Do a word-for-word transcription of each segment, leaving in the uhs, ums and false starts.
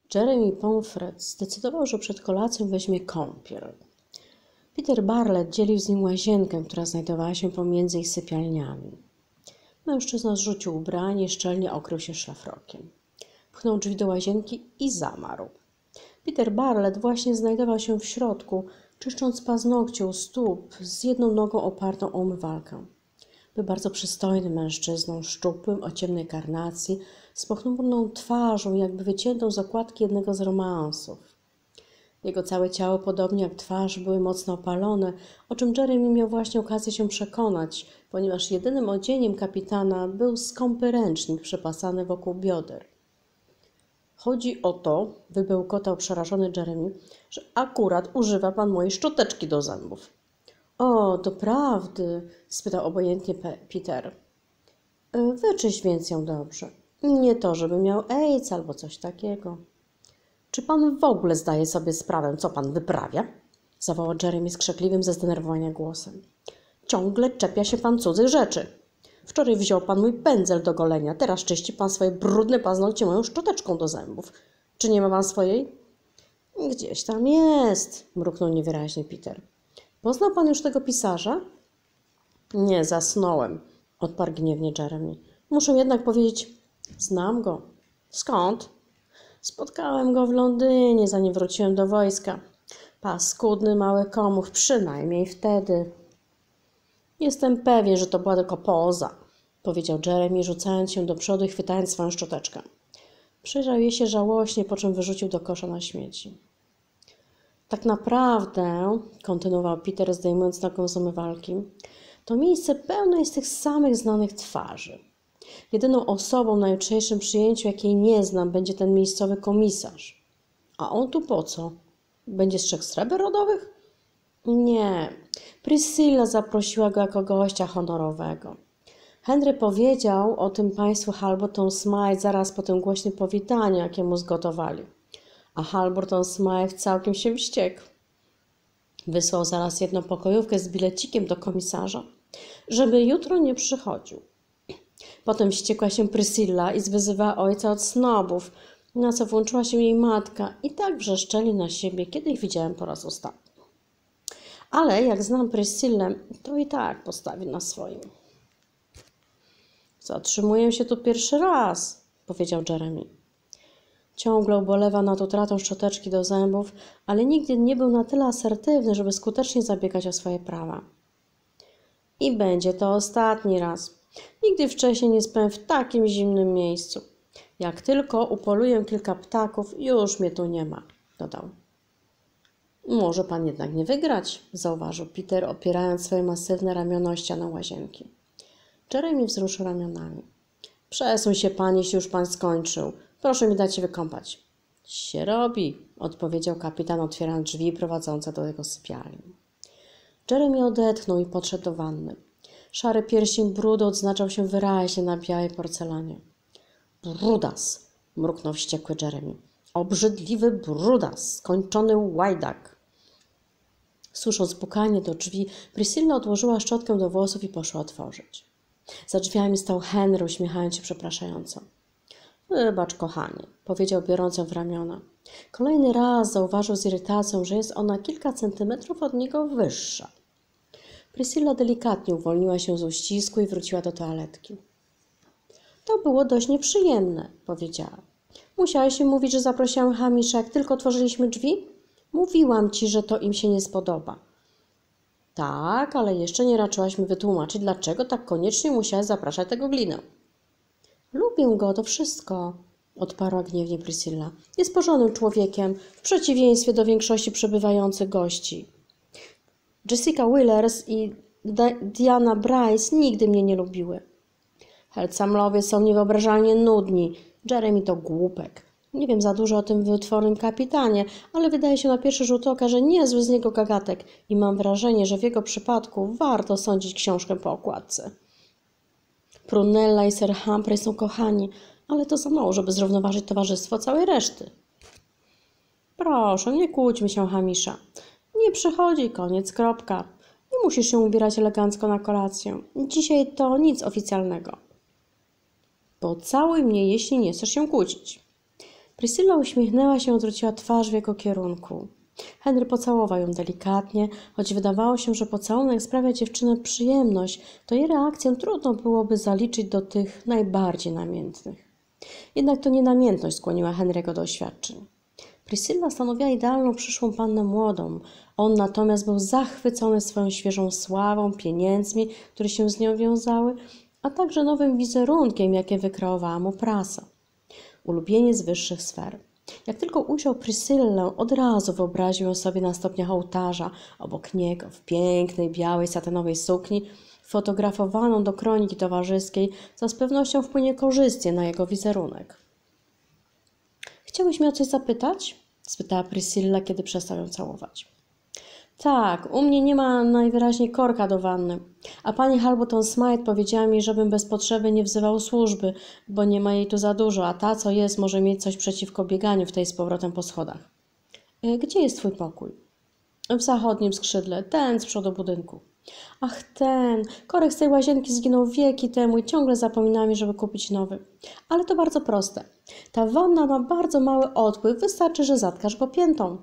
Jeremy Pomfret zdecydował, że przed kolacją weźmie kąpiel. Peter Bartlett dzielił z nim łazienkę, która znajdowała się pomiędzy ich sypialniami. Mężczyzna zrzucił ubranie i szczelnie okrył się szlafrokiem. Pchnął drzwi do łazienki i zamarł. Peter Bartlett właśnie znajdował się w środku, czyszcząc paznokcie u stóp z jedną nogą opartą o umywalkę. Był bardzo przystojnym mężczyzną, szczupłym, o ciemnej karnacji, z pochmurną twarzą, jakby wyciętą z okładki jednego z romansów. Jego całe ciało, podobnie jak twarz, były mocno opalone, o czym Jeremy miał właśnie okazję się przekonać, ponieważ jedynym odzieniem kapitana był skąpy ręcznik przypasany wokół bioder. Chodzi o to, wybełkotał przerażony Jeremy, że akurat używa pan mojej szczoteczki do zębów. O, doprawdy? Spytał obojętnie Peter. Wyczyść więc ją dobrze. Nie to, żeby miał AIDS albo coś takiego. Czy pan w ogóle zdaje sobie sprawę, co pan wyprawia? Zawołał Jeremy skrzekliwym ze zdenerwowania głosem. Ciągle czepia się pan cudzych rzeczy. Wczoraj wziął pan mój pędzel do golenia, teraz czyści pan swoje brudne paznokcie moją szczoteczką do zębów. Czy nie ma pan swojej? Gdzieś tam jest, mruknął niewyraźnie Peter. Poznał pan już tego pisarza? Nie, zasnąłem, odparł gniewnie Jeremy. Muszę jednak powiedzieć, znam go. Skąd? Spotkałem go w Londynie, zanim wróciłem do wojska. Paskudny mały komuch, przynajmniej wtedy. Jestem pewien, że to była tylko poza, powiedział Jeremy, rzucając się do przodu i chwytając swoją szczoteczkę. Przyjrzał jej się żałośnie, po czym wyrzucił do kosza na śmieci. Tak naprawdę, kontynuował Peter, zdejmując nogą z umywalki, to miejsce pełne jest tych samych znanych twarzy. Jedyną osobą na jutrzejszym przyjęciu, jakiej nie znam, będzie ten miejscowy komisarz. A on tu po co? Będzie strzegł sreber rodowych? Nie. Priscilla zaprosiła go jako gościa honorowego. Henry powiedział o tym państwu Halberton Smythe zaraz po tym głośnym powitaniu, jakie mu zgotowali. A Halberton Smythe całkiem się wściekł. Wysłał zaraz jedną pokojówkę z bilecikiem do komisarza, żeby jutro nie przychodził. Potem wściekła się Priscilla i zwyzywała ojca od snobów, na co włączyła się jej matka i tak wrzeszczeli na siebie, kiedy ich widziałem po raz ostatni. Ale jak znam Priscillę, to i tak postawi na swoim. Zatrzymuję się tu pierwszy raz, powiedział Jeremy. Ciągle ubolewał nad utratą szczoteczki do zębów, ale nigdy nie był na tyle asertywny, żeby skutecznie zabiegać o swoje prawa. I będzie to ostatni raz. Nigdy wcześniej nie spałem w takim zimnym miejscu. Jak tylko upoluję kilka ptaków, już mnie tu nie ma, dodał. Może pan jednak nie wygrać, zauważył Peter, opierając swoje masywne ramiona o ścianę łazienki. Jeremy wzruszył ramionami. Przesuń się pan, jeśli już pan skończył. Proszę mi dać się wykąpać. Się robi, odpowiedział kapitan, otwierając drzwi prowadzące do jego sypialni. Jeremy odetchnął i podszedł do wanny. Szary pierścień brudu odznaczał się wyraźnie na białej porcelanie. Brudas, mruknął wściekły Jeremy. Obrzydliwy brudas, skończony łajdak. Słysząc pukanie do drzwi, Priscilla odłożyła szczotkę do włosów i poszła otworzyć. Za drzwiami stał Henry, uśmiechając się przepraszająco. Wybacz, kochanie, powiedział, biorąc ją w ramiona. Kolejny raz zauważył z irytacją, że jest ona kilka centymetrów od niego wyższa. Priscilla delikatnie uwolniła się z uścisku i wróciła do toaletki. To było dość nieprzyjemne, powiedziała. Musiałeś mi mówić, że zaprosiłam Hamisha, jak tylko otworzyliśmy drzwi? Mówiłam ci, że to im się nie spodoba. Tak, ale jeszcze nie raczyłaś mi wytłumaczyć, dlaczego tak koniecznie musiałaś zapraszać tego glinę. Lubię go, to wszystko, odparła gniewnie Priscilla. Jest porządnym człowiekiem, w przeciwieństwie do większości przybywających gości. Jessica Willers i Diana Bryce nigdy mnie nie lubiły. Helcamlowie są niewyobrażalnie nudni. Jeremy to głupek. Nie wiem za dużo o tym wytwornym kapitanie, ale wydaje się na pierwszy rzut oka, że niezły z niego gagatek i mam wrażenie, że w jego przypadku warto sądzić książkę po okładce. Prunella i Sir Humphrey są kochani, ale to za mało, żeby zrównoważyć towarzystwo całej reszty. Proszę, nie kłóćmy się, Hamisha. Nie przychodzi, koniec, kropka. Nie musisz się ubierać elegancko na kolację. Dzisiaj to nic oficjalnego. Pocałuj mnie, jeśli nie chcesz się kłócić. Priscilla uśmiechnęła się i odwróciła twarz w jego kierunku. Henry pocałował ją delikatnie, choć wydawało się, że pocałunek sprawia dziewczynę przyjemność, to jej reakcję trudno byłoby zaliczyć do tych najbardziej namiętnych. Jednak to nie namiętność skłoniła Henry'ego do oświadczeń. Priscilla stanowiła idealną przyszłą pannę młodą. On natomiast był zachwycony swoją świeżą sławą, pieniędzmi, które się z nią wiązały, a także nowym wizerunkiem, jakie wykreowała mu prasa. Ulubieniec wyższych sfer. Jak tylko ujrzał Priscillę, od razu wyobraził ją sobie na stopniach ołtarza, obok niego, w pięknej, białej, satenowej sukni, fotografowaną do kroniki towarzyskiej, co z pewnością wpłynie korzystnie na jego wizerunek. „Chciałeś mnie o coś zapytać?” spytała Priscilla, kiedy przestał ją całować. „Tak, u mnie nie ma najwyraźniej korka do wanny, a pani Harbotton Smythe powiedziała mi, żebym bez potrzeby nie wzywał służby, bo nie ma jej tu za dużo, a ta, co jest, może mieć coś przeciwko bieganiu w tej z powrotem po schodach.” „Gdzie jest twój pokój?” „W zachodnim skrzydle, ten z przodu budynku.” „Ach, ten. Korek z tej łazienki zginął wieki temu i ciągle zapominam, żeby kupić nowy. Ale to bardzo proste. Ta wanna ma bardzo mały odpływ, wystarczy, że zatkasz go piętą.”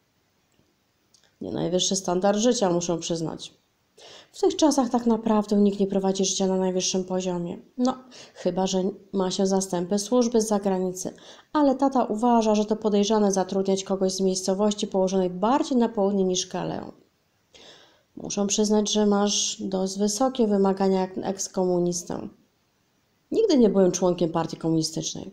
„Nie najwyższy standard życia, muszę przyznać.” „W tych czasach tak naprawdę nikt nie prowadzi życia na najwyższym poziomie. No, chyba że ma się zastępy służby z zagranicy. Ale tata uważa, że to podejrzane zatrudniać kogoś z miejscowości położonej bardziej na południe niż Calais. Muszę przyznać, że masz dość wysokie wymagania jak ekskomunistę.” „Nigdy nie byłem członkiem partii komunistycznej.”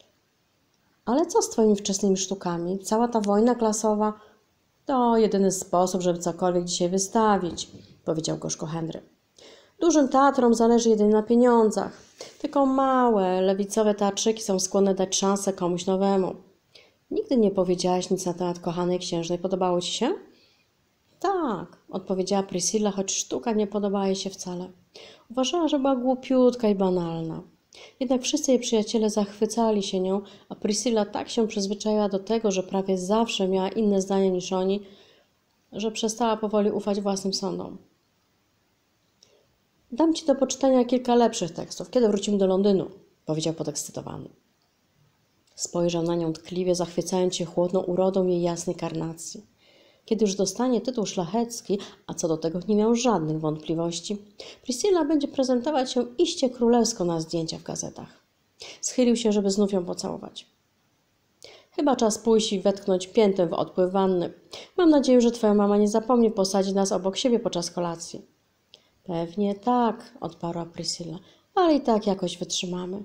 „Ale co z twoimi wczesnymi sztukami? Cała ta wojna klasowa?” „To jedyny sposób, żeby cokolwiek dzisiaj wystawić”, powiedział gorzko Henry. „Dużym teatrom zależy jedynie na pieniądzach. Tylko małe, lewicowe teatrzyki są skłonne dać szansę komuś nowemu.” „Nigdy nie powiedziałaś nic na temat kochanej księżnej. Podobało ci się?” „Tak”, odpowiedziała Priscilla, choć sztuka nie podobała jej się wcale. Uważała, że była głupiutka i banalna. Jednak wszyscy jej przyjaciele zachwycali się nią, a Priscilla tak się przyzwyczaiła do tego, że prawie zawsze miała inne zdanie niż oni, że przestała powoli ufać własnym sądom. „Dam ci do poczytania kilka lepszych tekstów, kiedy wrócimy do Londynu”, powiedział podekscytowany. Spojrzał na nią tkliwie, zachwycając się chłodną urodą jej jasnej karnacji. Kiedy już dostanie tytuł szlachecki, a co do tego nie miał żadnych wątpliwości, Priscilla będzie prezentować się iście królewsko na zdjęcia w gazetach. Schylił się, żeby znów ją pocałować. „Chyba czas pójść i wetknąć piętę w odpływ wanny. Mam nadzieję, że twoja mama nie zapomni posadzić nas obok siebie podczas kolacji.” „Pewnie tak”, odparła Priscilla, „ale i tak jakoś wytrzymamy”.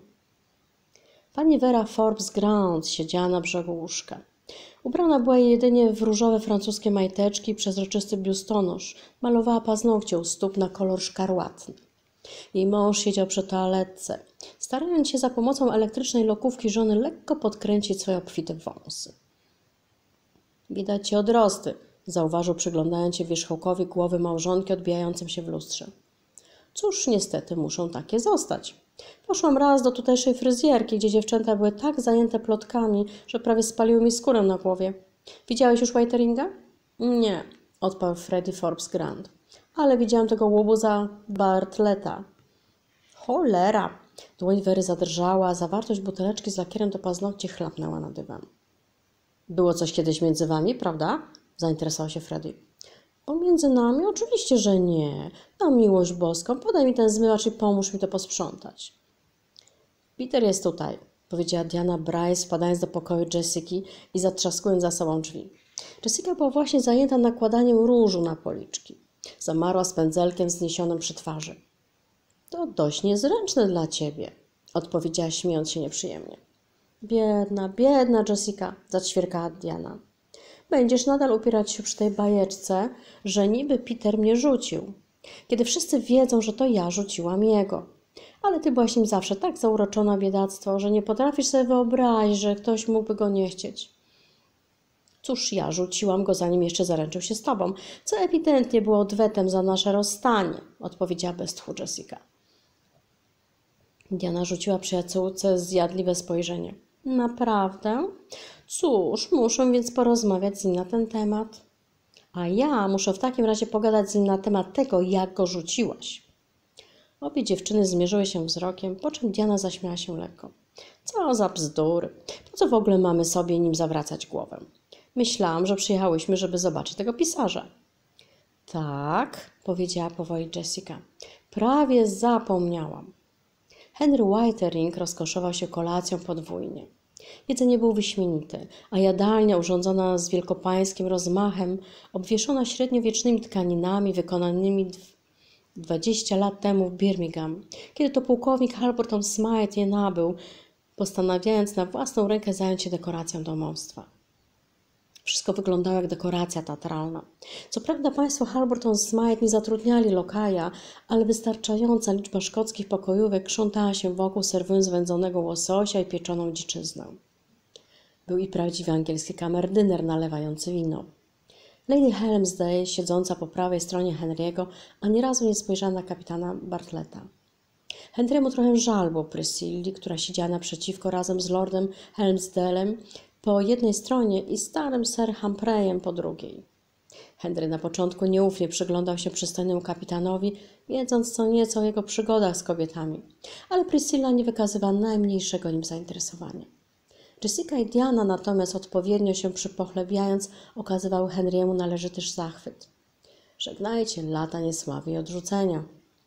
Pani Vera Forbes Grant siedziała na brzegu łóżka. Ubrana była jedynie w różowe francuskie majteczki i przezroczysty biustonosz. Malowała paznokcie u stóp na kolor szkarłatny. Jej mąż siedział przy toaletce, starając się za pomocą elektrycznej lokówki żony lekko podkręcić swoje obfite wąsy. „Widać ci odrosty”, zauważył, przyglądając się wierzchołkowi głowy małżonki odbijającym się w lustrze. „Cóż, niestety muszą takie zostać. Poszłam raz do tutejszej fryzjerki, gdzie dziewczęta były tak zajęte plotkami, że prawie spaliły mi skórę na głowie. Widziałeś już Waiteringa?” „Nie”, odparł Freddie Forbes Grant. „Ale widziałam tego łobuza Bartleta”. „Cholera!” Dłoń Wery zadrżała, a zawartość buteleczki z lakierem do paznokci chlapnęła na dywan. „Było coś kiedyś między wami, prawda?” zainteresował się Freddie. „Pomiędzy nami? Oczywiście, że nie. Na miłość boską, podaj mi ten zmywacz i pomóż mi to posprzątać.” „Peter jest tutaj”, powiedziała Diana Bryce, wpadając do pokoju Jessiki i zatrzaskując za sobą drzwi. Jessica była właśnie zajęta nakładaniem różu na policzki. Zamarła z pędzelkiem wzniesionym przy twarzy. „To dość niezręczne dla ciebie”, odpowiedziała, śmiejąc się nieprzyjemnie. „Biedna, biedna Jessica”, zaćwierkała Diana. „Będziesz nadal upierać się przy tej bajeczce, że niby Peter mnie rzucił, kiedy wszyscy wiedzą, że to ja rzuciłam jego. Ale ty byłaś nim zawsze tak zauroczona, biedactwo, że nie potrafisz sobie wyobrazić, że ktoś mógłby go nie chcieć.” „Cóż, ja rzuciłam go, zanim jeszcze zaręczył się z tobą, co ewidentnie było odwetem za nasze rozstanie”, odpowiedziała bez tchu Jessica. Diana rzuciła przyjaciółce zjadliwe spojrzenie. „Naprawdę? Cóż, muszę więc porozmawiać z nim na ten temat”. „A ja muszę w takim razie pogadać z nim na temat tego, jak go rzuciłaś”. Obie dziewczyny zmierzyły się wzrokiem, po czym Diana zaśmiała się lekko. Co za bzdury. Po co w ogóle mamy sobie nim zawracać głowę? Myślałam, że przyjechałyśmy, żeby zobaczyć tego pisarza. Tak, powiedziała powoli Jessica. Prawie zapomniałam. Henry Whitering rozkoszował się kolacją podwójnie. Jedzenie było wyśmienite, a jadalnia urządzona z wielkopańskim rozmachem, obwieszona średniowiecznymi tkaninami wykonanymi dwadzieścia lat temu w Birmingham, kiedy to pułkownik Halberton Smythe je nabył, postanawiając na własną rękę zająć się dekoracją domostwa. Wszystko wyglądało jak dekoracja teatralna. Co prawda państwo Halberton Smythe nie zatrudniali lokaja, ale wystarczająca liczba szkockich pokojówek krzątała się wokół, serwując wędzonego łososia i pieczoną dziczyznę. Był i prawdziwy angielski kamerdyner nalewający wino. Lady Helmsdale, siedząca po prawej stronie Henry'ego, ani razu nie spojrzała na kapitana Bartletta. Henry'emu trochę żal było Priscilli, która siedziała naprzeciwko razem z lordem Helmsdalem po jednej stronie i starym Sir Humphreyem po drugiej. Henry na początku nieufnie przyglądał się przystojnemu kapitanowi, wiedząc co nieco o jego przygodach z kobietami, ale Priscilla nie wykazywała najmniejszego nim zainteresowania. Jessica i Diana natomiast odpowiednio się przypochlebiając okazywały Henry'emu należyty zachwyt. Żegnajcie lata niesławy i odrzucenia.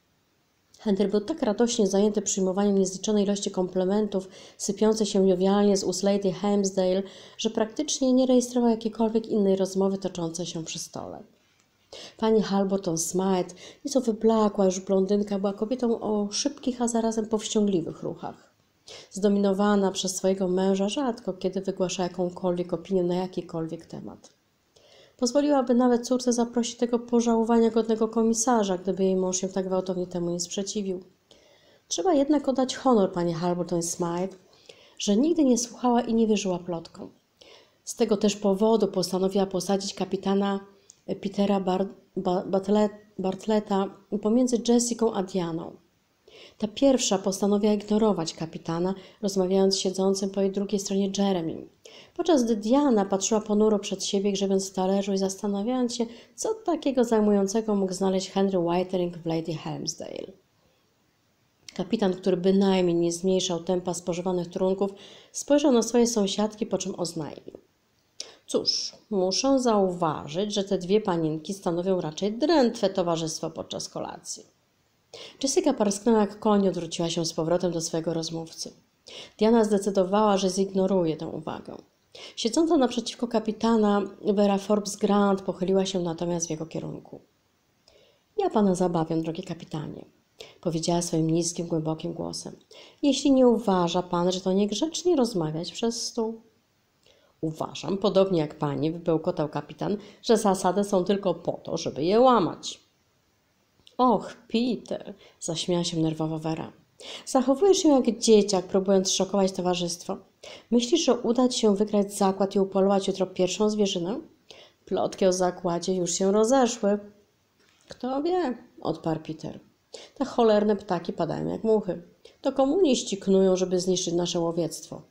Henry był tak radośnie zajęty przyjmowaniem niezliczonej ilości komplementów sypiących się jowialnie z ust Lady Helmsdale, że praktycznie nie rejestrował jakiejkolwiek innej rozmowy toczącej się przy stole. Pani Halberton Smythe, nieco wyblakła już blondynka, była kobietą o szybkich, a zarazem powściągliwych ruchach. Zdominowana przez swojego męża, rzadko kiedy wygłasza jakąkolwiek opinię na jakikolwiek temat. Pozwoliłaby nawet córce zaprosić tego pożałowania godnego komisarza, gdyby jej mąż się tak gwałtownie temu nie sprzeciwił. Trzeba jednak oddać honor pani Halberton Smythe, że nigdy nie słuchała i nie wierzyła plotkom. Z tego też powodu postanowiła posadzić kapitana Petera Bar Bar Bartletta pomiędzy Jessicą a Dianą. Ta pierwsza postanowiła ignorować kapitana, rozmawiając z siedzącym po jej drugiej stronie Jeremym, podczas gdy Diana patrzyła ponuro przed siebie, grzebiąc w talerzu i zastanawiając się, co takiego zajmującego mógł znaleźć Henry Whitering w Lady Helmsdale. Kapitan, który bynajmniej nie zmniejszał tempa spożywanych trunków, spojrzał na swoje sąsiadki, po czym oznajmił. Cóż, muszę zauważyć, że te dwie panienki stanowią raczej drętwe towarzystwo podczas kolacji. Jessica parsknęła jak koń i odwróciła się z powrotem do swojego rozmówcy. Diana zdecydowała, że zignoruje tę uwagę. Siedząca naprzeciwko kapitana, Vera Forbes Grant pochyliła się natomiast w jego kierunku. Ja pana zabawiam, drogi kapitanie, powiedziała swoim niskim, głębokim głosem. Jeśli nie uważa pan, że to niegrzecznie rozmawiać przez stół. Uważam, podobnie jak pani, wybełkotał kapitan, że zasady są tylko po to, żeby je łamać. Och, Peter, zaśmiała się nerwowo Vera. Zachowujesz się jak dzieciak, próbując szokować towarzystwo. Myślisz, że uda ci się wygrać zakład i upolować jutro pierwszą zwierzynę? Plotki o zakładzie już się rozeszły. Kto wie, odparł Peter. Te cholerne ptaki padają jak muchy. To komuniści knują, żeby zniszczyć nasze łowiectwo.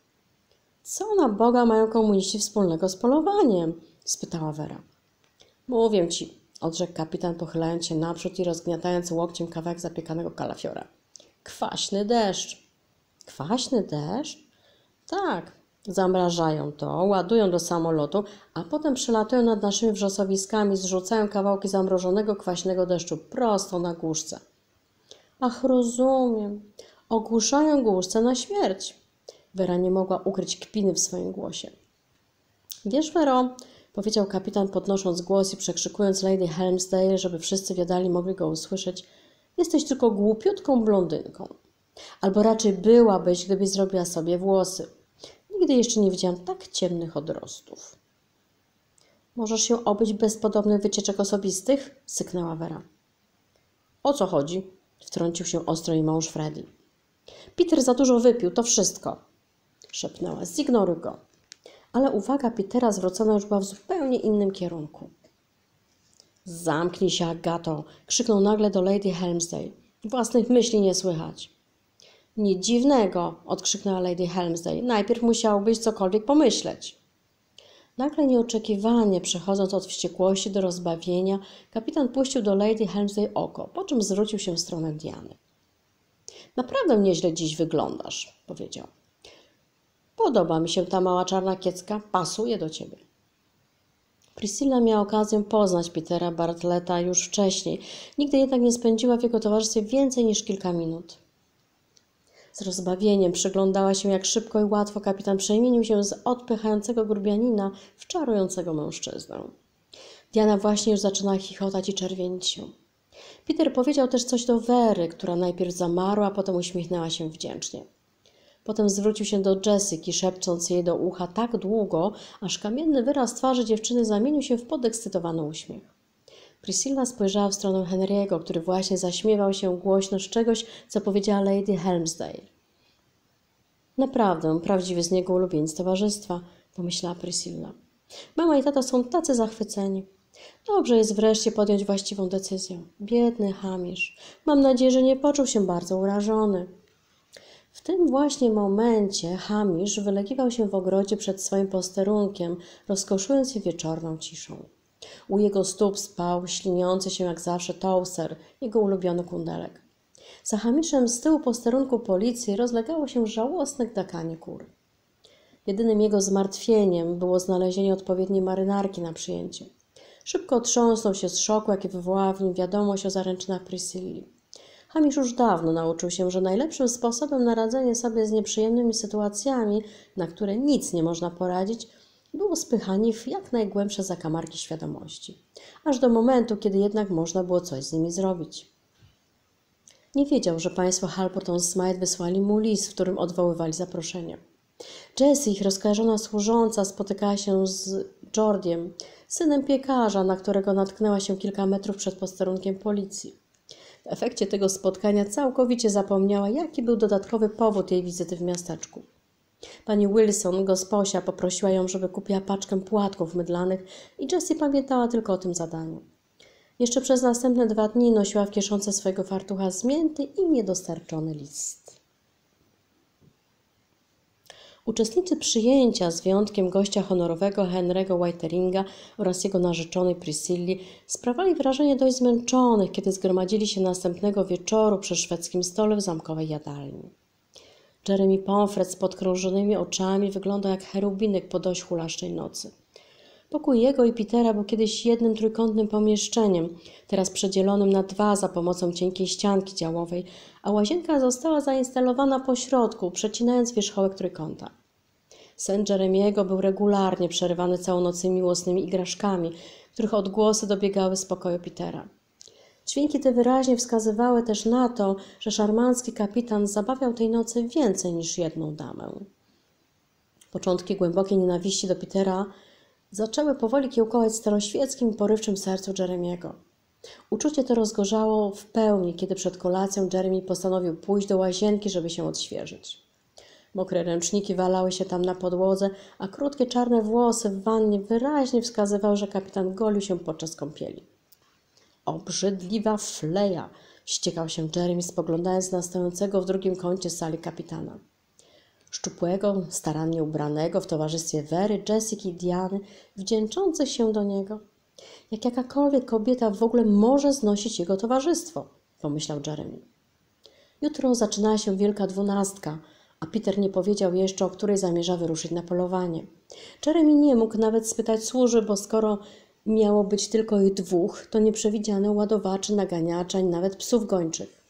Co na Boga mają komuniści wspólnego z polowaniem? Spytała Vera. Mówię ci, odrzekł kapitan, pochylając się naprzód i rozgniatając łokciem kawałek zapiekanego kalafiora. Kwaśny deszcz. Kwaśny deszcz? Tak. Zamrażają to, ładują do samolotu, a potem przelatują nad naszymi wrzosowiskami, zrzucają kawałki zamrożonego kwaśnego deszczu prosto na głuszce. Ach, rozumiem. Ogłuszają głuszce na śmierć. Vera nie mogła ukryć kpiny w swoim głosie. Wiesz, Vero, powiedział kapitan, podnosząc głos i przekrzykując Lady Helmsdale, żeby wszyscy w jadalni mogli go usłyszeć, jesteś tylko głupiutką blondynką. Albo raczej byłabyś, gdybyś zrobiła sobie włosy. Nigdy jeszcze nie widziałam tak ciemnych odrostów. Możesz się obyć bez podobnych wycieczek osobistych? Syknęła Vera. O co chodzi? Wtrącił się ostro jej mąż Freddy. Peter za dużo wypił, to wszystko. Szepnęła, zignoruj go. Ale uwaga Petera zwrócona już była w zupełnie innym kierunku. Zamknij się, Agato! Krzyknął nagle do Lady Helmsdale. Własnych myśli nie słychać. Nic dziwnego! Odkrzyknęła Lady Helmsdale. Najpierw musiałbyś cokolwiek pomyśleć. Nagle nieoczekiwanie, przechodząc od wściekłości do rozbawienia, kapitan puścił do Lady Helmsdale oko, po czym zwrócił się w stronę Diany. Naprawdę nieźle dziś wyglądasz, powiedział. Podoba mi się ta mała czarna kiecka, pasuje do ciebie. Priscilla miała okazję poznać Petera Bartletta już wcześniej, nigdy jednak nie spędziła w jego towarzystwie więcej niż kilka minut. Z rozbawieniem przyglądała się, jak szybko i łatwo kapitan przemienił się z odpychającego grubianina w czarującego mężczyznę. Diana właśnie już zaczynała chichotać i czerwienić się. Peter powiedział też coś do Wery, która najpierw zamarła, a potem uśmiechnęła się wdzięcznie. Potem zwrócił się do Jessica, szepcząc jej do ucha tak długo, aż kamienny wyraz twarzy dziewczyny zamienił się w podekscytowany uśmiech. Priscilla spojrzała w stronę Henry'ego, który właśnie zaśmiewał się głośno z czegoś, co powiedziała Lady Helmsdale. Naprawdę, prawdziwy z niego ulubieniec towarzystwa, pomyślała Priscilla. Mama i tata są tacy zachwyceni. Dobrze jest wreszcie podjąć właściwą decyzję. Biedny Hamish. Mam nadzieję, że nie poczuł się bardzo urażony. W tym właśnie momencie Hamish wylegiwał się w ogrodzie przed swoim posterunkiem, rozkoszując się wieczorną ciszą. U jego stóp spał śliniący się jak zawsze Towser, jego ulubiony kundelek. Za Hamishem z tyłu posterunku policji rozlegało się żałosne gdakanie kur. Jedynym jego zmartwieniem było znalezienie odpowiedniej marynarki na przyjęcie. Szybko otrząsnął się z szoku, jaki wywołała w nim wiadomość o zaręczynach Priscilli. Hamish już dawno nauczył się, że najlepszym sposobem na radzenie sobie z nieprzyjemnymi sytuacjami, na które nic nie można poradzić, było spychanie w jak najgłębsze zakamarki świadomości, aż do momentu, kiedy jednak można było coś z nimi zrobić. Nie wiedział, że państwo Halporton Smythe wysłali mu list, w którym odwoływali zaproszenie. Jessie, ich rozkojarzona służąca, spotykała się z Geordiem, synem piekarza, na którego natknęła się kilka metrów przed posterunkiem policji. W efekcie tego spotkania całkowicie zapomniała, jaki był dodatkowy powód jej wizyty w miasteczku. Pani Wilson, gosposia, poprosiła ją, żeby kupiła paczkę płatków mydlanych i Jessie pamiętała tylko o tym zadaniu. Jeszcze przez następne dwa dni nosiła w kieszonce swojego fartucha zmięty i niedostarczony list. Uczestnicy przyjęcia, z wyjątkiem gościa honorowego Henry'ego Whiteringa oraz jego narzeczonej Priscilli, sprawali wrażenie dość zmęczonych, kiedy zgromadzili się następnego wieczoru przy szwedzkim stole w zamkowej jadalni. Jeremy Pomfret z podkrążonymi oczami wyglądał jak cherubinek po dość hulaszczej nocy. Pokój jego i Petera był kiedyś jednym trójkątnym pomieszczeniem, teraz przedzielonym na dwa za pomocą cienkiej ścianki działowej, a łazienka została zainstalowana po środku, przecinając wierzchołek trójkąta. Sen Jeremiego był regularnie przerywany całonocnymi miłosnymi igraszkami, których odgłosy dobiegały z pokoju Petera. Dźwięki te wyraźnie wskazywały też na to, że szarmancki kapitan zabawiał tej nocy więcej niż jedną damę. Początki głębokiej nienawiści do Petera zaczęły powoli kiełkować w staroświeckim i porywczym sercu Jeremiego. Uczucie to rozgorzało w pełni, kiedy przed kolacją Jeremy postanowił pójść do łazienki, żeby się odświeżyć. Mokre ręczniki walały się tam na podłodze, a krótkie czarne włosy w wannie wyraźnie wskazywały, że kapitan golił się podczas kąpieli. Obrzydliwa fleja! Ściekał się Jeremy, spoglądając na stojącego w drugim kącie sali kapitana. Szczupłego, starannie ubranego w towarzystwie Wery, Jessica i Diany, wdzięczących się do niego. Jak jakakolwiek kobieta w ogóle może znosić jego towarzystwo, pomyślał Jeremy. Jutro zaczynała się Wielka Dwunastka, a Peter nie powiedział jeszcze, o której zamierza wyruszyć na polowanie. Jeremy nie mógł nawet spytać służby, bo skoro miało być tylko ich dwóch, to nie przewidziano ładowaczy, naganiacza ani nawet psów gończych.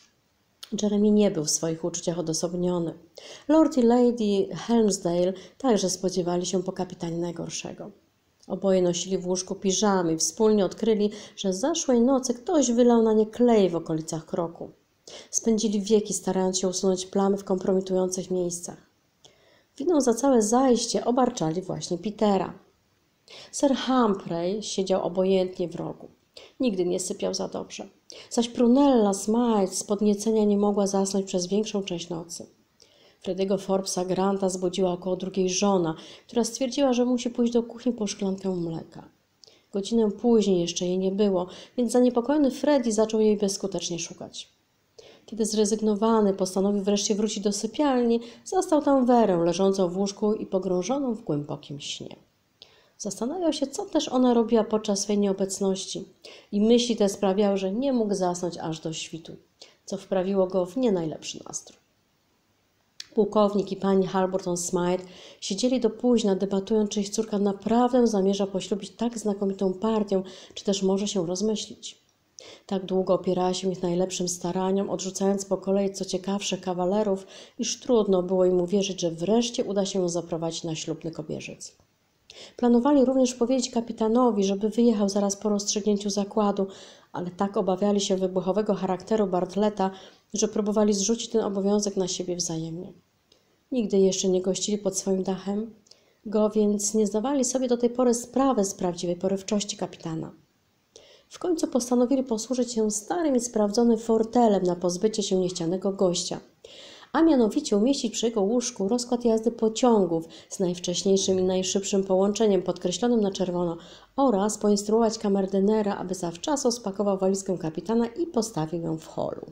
Jeremy nie był w swoich uczuciach odosobniony. Lord i Lady Helmsdale także spodziewali się po kapitanie najgorszego. Oboje nosili w łóżku piżamy i wspólnie odkryli, że zaszłej nocy ktoś wylał na nie klej w okolicach kroku. Spędzili wieki, starając się usunąć plamy w kompromitujących miejscach. Winą za całe zajście obarczali właśnie Petera. Sir Humphrey siedział obojętnie w rogu. Nigdy nie sypiał za dobrze. Zaś Prunella Smythe z podniecenia nie mogła zasnąć przez większą część nocy. Freddie'ego Forbesa Granta zbudziła około drugiej żona, która stwierdziła, że musi pójść do kuchni po szklankę mleka. Godzinę później jeszcze jej nie było, więc zaniepokojony Freddie zaczął jej bezskutecznie szukać. Kiedy zrezygnowany postanowił wreszcie wrócić do sypialni, zastał tam Werę leżącą w łóżku i pogrążoną w głębokim śnie. Zastanawiał się, co też ona robiła podczas swej nieobecności i myśli te sprawiały, że nie mógł zasnąć aż do świtu, co wprawiło go w nie najlepszy nastrój. Pułkownik i pani Halburton Smythe siedzieli do późna, debatując, czy ich córka naprawdę zamierza poślubić tak znakomitą partię, czy też może się rozmyślić. Tak długo opierała się ich najlepszym staraniom, odrzucając po kolei co ciekawsze kawalerów, iż trudno było im uwierzyć, że wreszcie uda się ją zaprowadzić na ślubny kobierzec. Planowali również powiedzieć kapitanowi, żeby wyjechał zaraz po rozstrzygnięciu zakładu, ale tak obawiali się wybuchowego charakteru Bartletta, że próbowali zrzucić ten obowiązek na siebie wzajemnie. Nigdy jeszcze nie gościli pod swoim dachem go, więc nie zdawali sobie do tej pory sprawy z prawdziwej porywczości kapitana. W końcu postanowili posłużyć się starym i sprawdzonym fortelem na pozbycie się niechcianego gościa, a mianowicie umieścić przy jego łóżku rozkład jazdy pociągów z najwcześniejszym i najszybszym połączeniem podkreślonym na czerwono oraz poinstruować kamerdynera, aby zawczasu spakował walizkę kapitana i postawił ją w holu.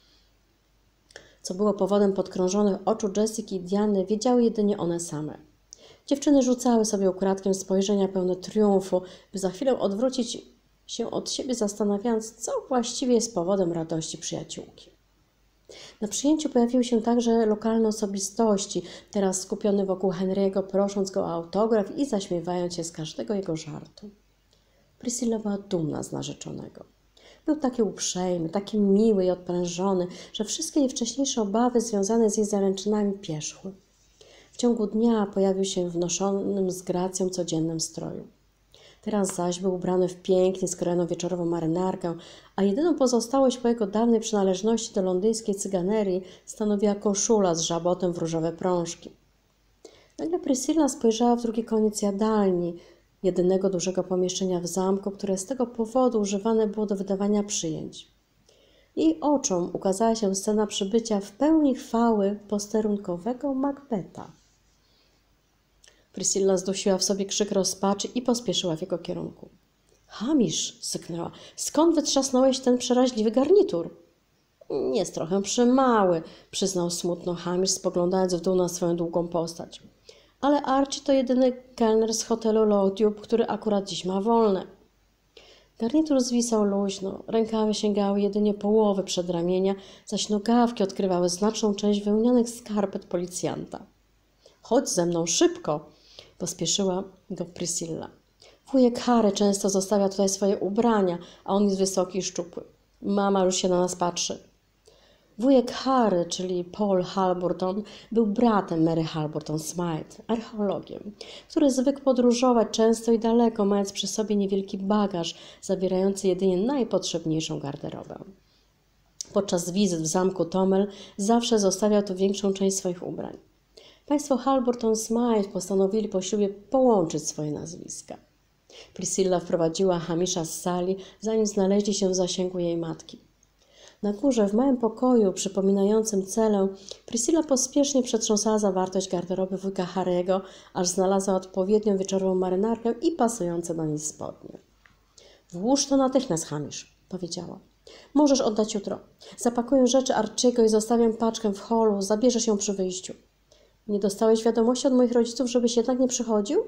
Co było powodem podkrążonych oczu Jessiki i Diany, wiedziały jedynie one same. Dziewczyny rzucały sobie ukradkiem spojrzenia pełne triumfu, by za chwilę odwrócić się od siebie, zastanawiając, co właściwie jest powodem radości przyjaciółki. Na przyjęciu pojawiły się także lokalne osobistości, teraz skupione wokół Henry'ego, prosząc go o autograf i zaśmiewając się z każdego jego żartu. Priscilla była dumna z narzeczonego. Był taki uprzejmy, taki miły i odprężony, że wszystkie jej wcześniejsze obawy związane z jej zaręczynami pierzchły. W ciągu dnia pojawił się w noszonym z gracją codziennym stroju. Teraz zaś był ubrany w pięknie skrojoną wieczorową marynarkę, a jedyną pozostałość po jego dawnej przynależności do londyńskiej cyganerii stanowiła koszula z żabotem w różowe prążki. Nagle Priscilla spojrzała w drugi koniec jadalni, jedynego dużego pomieszczenia w zamku, które z tego powodu używane było do wydawania przyjęć. Jej oczom ukazała się scena przybycia w pełni chwały posterunkowego Macbetha. Priscilla zdusiła w sobie krzyk rozpaczy i pospieszyła w jego kierunku. Hamish, syknęła, skąd wytrzasnąłeś ten przeraźliwy garnitur? Jest trochę przymały, przyznał smutno Hamish, spoglądając w dół na swoją długą postać. Ale Archie to jedyny kelner z hotelu Lotube, który akurat dziś ma wolne. Garnitur zwisał luźno, rękawy sięgały jedynie połowy przedramienia, zaś nogawki odkrywały znaczną część wełnianych skarpet policjanta. Chodź ze mną szybko, pospieszyła go Priscilla. Wujek Harry często zostawia tutaj swoje ubrania, a on jest wysoki i szczupły. Mama już się na nas patrzy. Wujek Harry, czyli Paul Halburton, był bratem Mary Halburton Smythe, archeologiem, który zwykł podróżować często i daleko, mając przy sobie niewielki bagaż, zawierający jedynie najpotrzebniejszą garderobę. Podczas wizyt w zamku Tomel zawsze zostawiał tu większą część swoich ubrań. Państwo Halburton Smythe postanowili po ślubie połączyć swoje nazwiska. Priscilla wprowadziła Hamisha z sali, zanim znaleźli się w zasięgu jej matki. Na górze, w małym pokoju przypominającym celę, Priscilla pospiesznie przetrząsała zawartość garderoby wujka Harry'ego, aż znalazła odpowiednią wieczorową marynarkę i pasujące do niej spodnie. Włóż to natychmiast, Hamish, powiedziała. Możesz oddać jutro. Zapakuję rzeczy Archiego i zostawiam paczkę w holu, zabierzesz ją przy wyjściu. Nie dostałeś wiadomości od moich rodziców, żebyś jednak nie przychodził?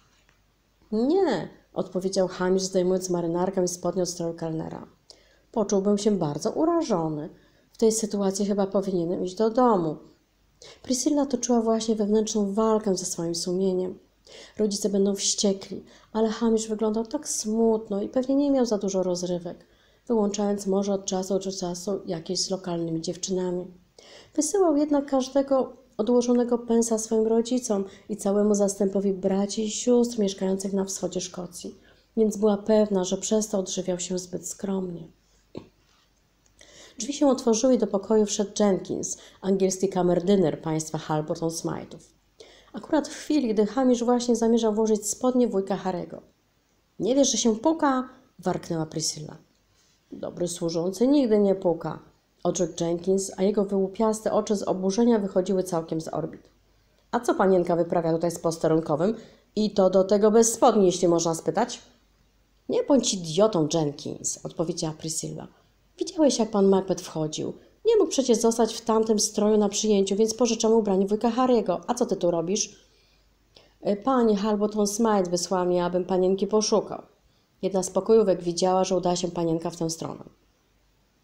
Nie, odpowiedział Hamish, zdejmując marynarkę i spodnie od stroju kelnera. Poczułbym się bardzo urażony. W tej sytuacji chyba powinienem iść do domu. Priscilla toczyła właśnie wewnętrzną walkę ze swoim sumieniem. Rodzice będą wściekli, ale Hamish wyglądał tak smutno i pewnie nie miał za dużo rozrywek, wyłączając może od czasu do czasu jakieś z lokalnymi dziewczynami. Wysyłał jednak każdego odłożonego pensa swoim rodzicom i całemu zastępowi braci i sióstr mieszkających na wschodzie Szkocji, więc była pewna, że przez to odżywiał się zbyt skromnie. Drzwi się otworzyły i do pokoju wszedł Jenkins, angielski kamerdyner państwa Halburton Smythe'ów. Akurat w chwili, gdy Hamish właśnie zamierzał włożyć spodnie wujka Harry'ego. Nie wiesz, że się puka? Warknęła Priscilla. Dobry służący nigdy nie puka, odrzekł Jenkins, a jego wyłupiaste oczy z oburzenia wychodziły całkiem z orbit. A co panienka wyprawia tutaj z posterunkowym? I to do tego bez spodni, jeśli można spytać? Nie bądź idiotą, Jenkins, odpowiedziała Priscilla. Widziałeś, jak pan Macbeth wchodził. Nie mógł przecież zostać w tamtym stroju na przyjęciu, więc pożyczam ubranie wujka Harry'ego. A co ty tu robisz? Pani Halburton Smythe wysłała mnie, abym panienki poszukał. Jedna z pokojówek widziała, że udała się panienka w tę stronę.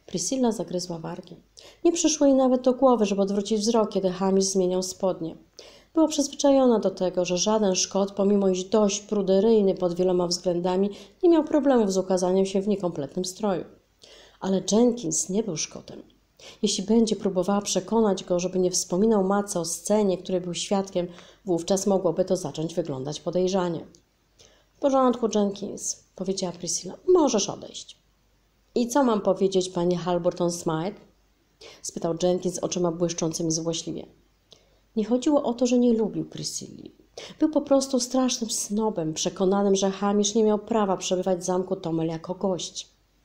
Priscilla zagryzła wargi. Nie przyszło jej nawet do głowy, żeby odwrócić wzrok, kiedy Hamish zmieniał spodnie. Była przyzwyczajona do tego, że żaden Szkot, pomimo iż dość pruderyjny pod wieloma względami, nie miał problemów z ukazaniem się w niekompletnym stroju. Ale Jenkins nie był Szkotem. Jeśli będzie próbowała przekonać go, żeby nie wspominał matce o scenie, której był świadkiem, wówczas mogłoby to zacząć wyglądać podejrzanie. W porządku, Jenkins, powiedziała Priscilla. Możesz odejść. I co mam powiedzieć, panie Halberton Smythe? Spytał Jenkins oczyma błyszczącymi złośliwie. Nie chodziło o to, że nie lubił Priscilli. Był po prostu strasznym snobem, przekonanym, że Hamish nie miał prawa przebywać w zamku Tomel jako gość.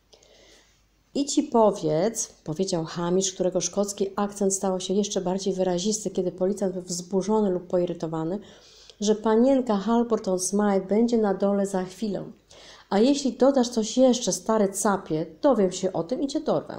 I ci powiedz, powiedział Hamish, którego szkocki akcent stał się jeszcze bardziej wyrazisty, kiedy policjant był wzburzony lub poirytowany, że panienka Halberton Smythe będzie na dole za chwilę. A jeśli dodasz coś jeszcze, stary capie, dowiem się o tym i cię dorwę.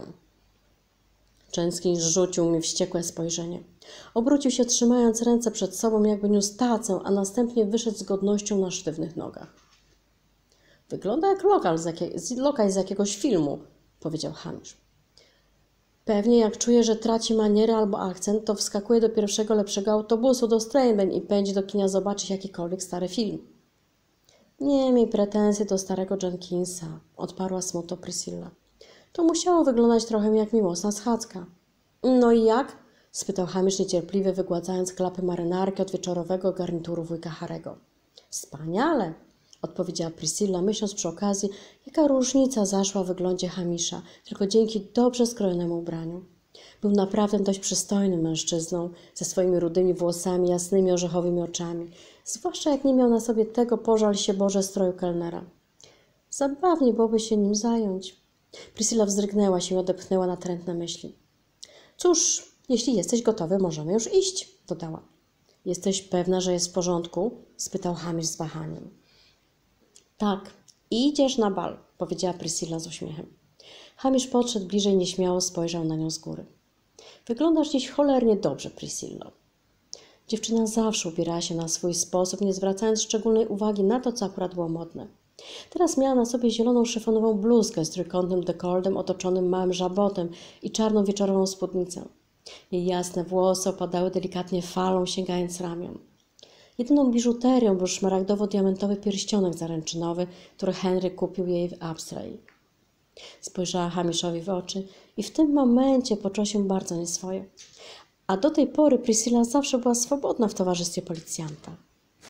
Jenkins rzucił mi wściekłe spojrzenie. Obrócił się, trzymając ręce przed sobą, jakby niósł tacę, a następnie wyszedł z godnością na sztywnych nogach. Wygląda jak lokal z, jakie, z, lokal z jakiegoś filmu, powiedział Hamish. Pewnie jak czuje, że traci maniery albo akcent, to wskakuje do pierwszego lepszego autobusu do Strayben i pędzi do kina zobaczyć jakikolwiek stary film. Nie miej pretensji do starego Jenkinsa, odparła smutno Priscilla. To musiało wyglądać trochę jak miłosna schadzka. No i jak? Spytał Hamish niecierpliwie, wygładzając klapy marynarki od wieczorowego garnituru wujka Harego. Wspaniale, odpowiedziała Priscilla, myśląc przy okazji, jaka różnica zaszła w wyglądzie Hamisha, tylko dzięki dobrze skrojonemu ubraniu. Był naprawdę dość przystojnym mężczyzną, ze swoimi rudymi włosami, jasnymi orzechowymi oczami, zwłaszcza jak nie miał na sobie tego, pożal się Boże, stroju kelnera. Zabawnie byłoby się nim zająć. Priscilla wzdrygnęła się i odepchnęła natrętne myśli. Cóż, jeśli jesteś gotowy, możemy już iść, dodała. Jesteś pewna, że jest w porządku? Spytał Hamish z wahaniem. Tak, idziesz na bal, powiedziała Priscilla z uśmiechem. Hamish podszedł bliżej i nieśmiało spojrzał na nią z góry. Wyglądasz dziś cholernie dobrze, Priscillo. Dziewczyna zawsze ubierała się na swój sposób, nie zwracając szczególnej uwagi na to, co akurat było modne. Teraz miała na sobie zieloną szyfonową bluzkę z trójkątnym dekordem otoczonym małym żabotem i czarną wieczorową spódnicę. Jej jasne włosy opadały delikatnie falą, sięgając ramion. Jedyną biżuterią był szmaragdowo-diamentowy pierścionek zaręczynowy, który Henry kupił jej w Abstray. Spojrzała Hamishowi w oczy i w tym momencie poczuła się bardzo nieswoje. A do tej pory Priscilla zawsze była swobodna w towarzystwie policjanta.